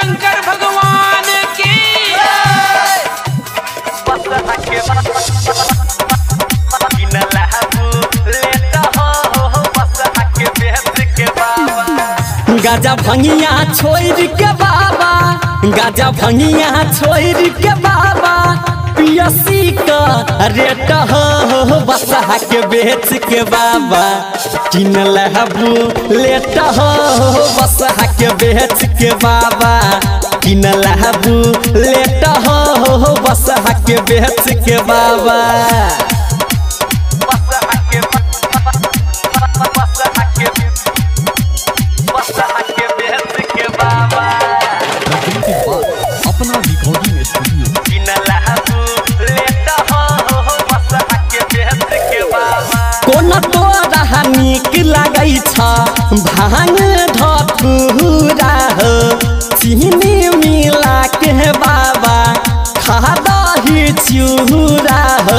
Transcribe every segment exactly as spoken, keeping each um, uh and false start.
शंकर भगवान की। गाजा भंगिया छोड़ के बाबा, गाजा भंगिया छोड़ के बाबा, पियसी का रेट हो बसहा के बेच के बाबा, किन लहबू लेट हो बसहा के बेच के बाबा, किन लहबू लेट हो बसहा के बेच के बाबा। अपना रिकॉर्डिंग स्टूडियो कोन तोरा नीक लगै छ भांग धतूरा हो, चीनी मिला के बाबा खा दही चूरा हो।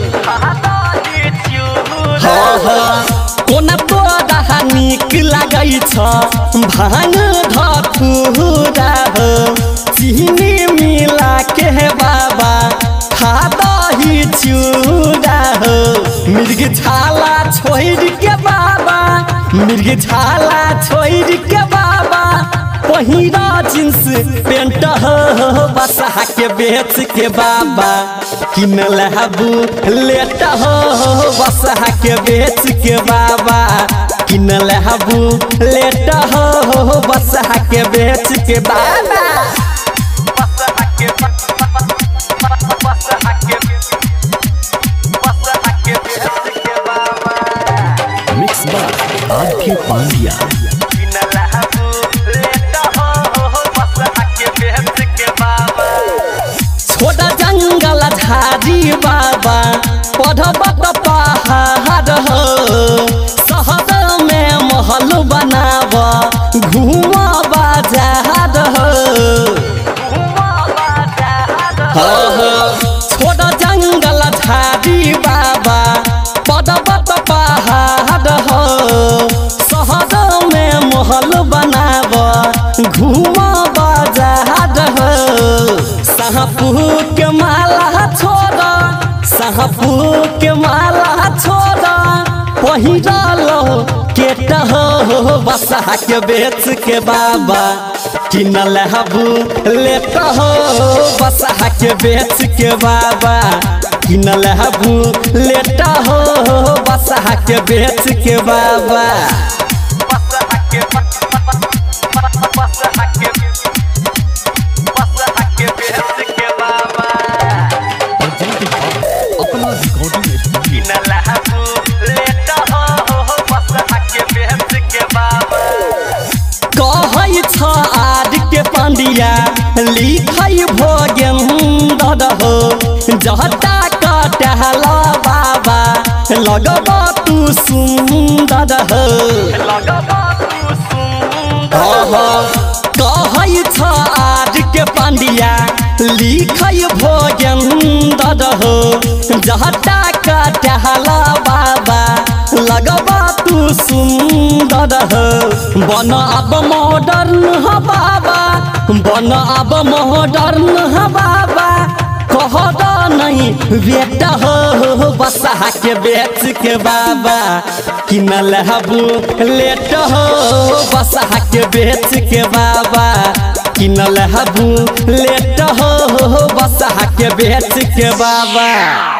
कोन तोरा नीक लगै छ भांग धतूरा हो, चीनी मिला के बाबा खा दही चूरा हो। मिर्ग छाला छोड़ के बाबा, मिर्ग छाला छोड़ के बाबा, पहिरा जींस पेंट हो बसहा के बेच के बाबा, किन लहबू लेट हो बसहा के बेच के बाबा, किन लहबू लेट हो बसहा के बेच के बाबा। मिक्स बार आर के पांड्या। छोटा जंगल झाड़ी बाबा, पर्वत पहाड़ हो, शहर में महल बनाव घूम बाजार हो। छोटा जंगल झाड़ी बाबा, पर्वत पहाड़ हो, शहर में महल बनाव घूम बाजार हो। सहपू के माला छोड़ा, सहपू के माला छोड़ा, पहिरल केट हो बसहा के बेच के बाबा, किन लहबू लेट हो बसहा के बेच के बाबा, किन लहबू लेट हो बसहा के बेच के बाबा। अपना रिकॉर्डिंग स्टूडियो कहै छ आर के पांडिया, लिखै भोगेंद्र हो, जहटा कटहला बाबा लगबा तू सुंदर हो। कहै छ आर के पांडिया, लिखै भोगेंद्र हो, जहटा कटहला बाबा लगबा तू सुंदर हो। बन अब मॉडर्न ह बाबा, बन अब मॉडर्न ह बाबा, कहरा नहीं बेटा हो बसहा के बेच के बाबा, किन लहबू लेट हो बसहा के बेच के बाबा, किन लहबू लेट हो बसहा के बेच के बाबा।